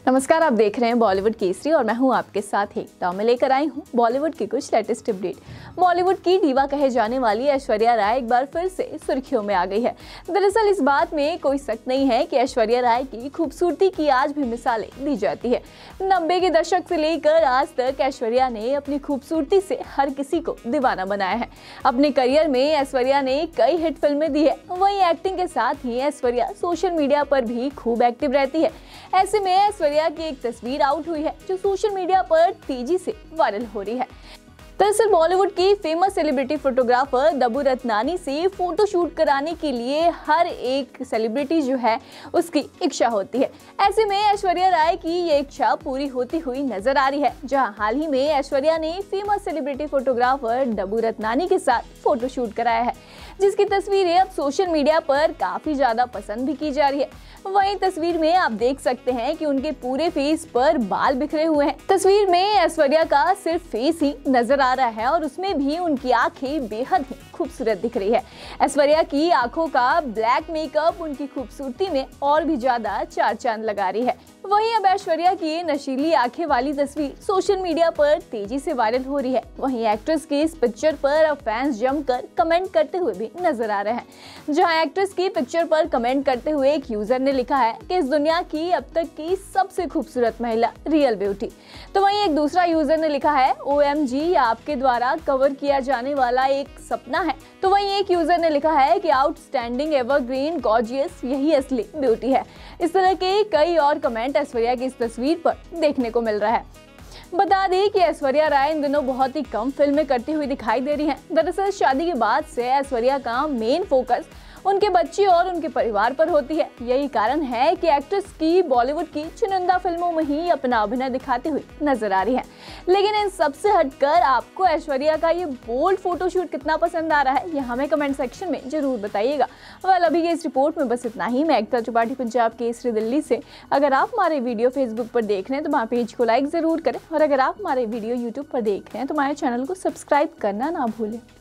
नमस्कार, आप देख रहे हैं बॉलीवुड केसरी और मैं हूं आपके साथ एकता। मैं लेकर आई हूं बॉलीवुड की कुछ लेटेस्ट अपडेट। बॉलीवुड की दीवा कहे जाने वाली ऐश्वर्या राय एक बार फिर से सुर्खियों में आ गई है। दरअसल इस बात में कोई शक नहीं है कि ऐश्वर्या राय की खूबसूरती की आज भी मिसालें दी जाती है। 90 के दशक से लेकर आज तक ऐश्वर्या ने अपनी खूबसूरती से हर किसी को दीवाना बनाया है। अपने करियर में ऐश्वर्या ने कई हिट फिल्में दी है। वहीं एक्टिंग के साथ ही ऐश्वर्या सोशल मीडिया पर भी खूब एक्टिव रहती है। ऐसे में ऐश्वर्या की एक तस्वीर आउट हुई है जो सोशल मीडिया पर तेजी से वायरल हो रही है। दरअसल बॉलीवुड की famous celebrity photographer Dabboo Ratnani से फोटो शूट कराने के लिए हर एक सेलिब्रिटी जो है उसकी इच्छा होती है। ऐसे में ऐश्वर्या राय की ये इच्छा पूरी होती हुई नजर आ रही है, जहां हाल ही में ऐश्वर्या ने famous celebrity photographer Dabboo Ratnani के साथ फोटो शूट कराया है, जिसकी तस्वीरें अब सोशल मीडिया पर काफी ज्यादा पसंद भी की जा रही है। वहीं तस्वीर में आप देख सकते हैं कि उनके पूरे फेस पर बाल बिखरे हुए हैं। तस्वीर में ऐश्वर्या का सिर्फ फेस ही नजर आ रहा है और उसमें भी उनकी आंखें बेहद ही खूबसूरत दिख रही है। ऐश्वर्या की आंखों का ब्लैक मेकअप उनकी खूबसूरती में और भी ज्यादा चार चांद लगा रही है। वहीं अब ऐश्वर्या की नशीली आंखें वाली तस्वीर सोशल मीडिया पर तेजी से वायरल हो रही है। वहीं एक्ट्रेस की इस पिक्चर पर अब फैंस जमकर कमेंट करते हुए भी नजर आ रहे हैं। जहां एक्ट्रेस की पिक्चर पर कमेंट करते हुए एक यूजर ने लिखा है कि इस दुनिया की अब तक की सबसे खूबसूरत महिला रियल ब्यूटी। तो वहीं एक दूसरा यूजर ने लिखा है OMG, आपके द्वारा कवर किया जाने वाला एक सपना है। तो वहीं एक यूजर ने लिखा है कि आउटस्टैंडिंग, एवरग्रीन, गॉर्जियस, यही असली ब्यूटी है। इस तरह के कई और कमेंट ऐश्वर्या की इस तस्वीर पर देखने को मिल रहा है। बता दें कि ऐश्वर्या राय इन दिनों बहुत ही कम फिल्में करती हुई दिखाई दे रही हैं। दरअसल शादी के बाद से ऐश्वर्या का मेन फोकस उनके बच्चे और उनके परिवार पर होती है। यही कारण है कि एक्ट्रेस की बॉलीवुड की चुनिंदा फिल्मों में ही अपना अभिनय दिखाती हुई नजर आ रही है। लेकिन इन सबसे हटकर आपको ऐश्वर्या का ये बोल्ड फोटोशूट कितना पसंद आ रहा है, ये हमें कमेंट सेक्शन में जरूर बताइएगा। अभी की इस रिपोर्ट में बस इतना ही। मैं एकता त्रिपाठी, पंजाब केसरी, दिल्ली से। अगर आप हमारे वीडियो फेसबुक पर देख रहे हैं तो हमारे पेज को लाइक जरूर करें, और अगर आप हमारे वीडियो यूट्यूब पर देख रहे हैं तो हमारे चैनल को सब्सक्राइब करना ना भूलें।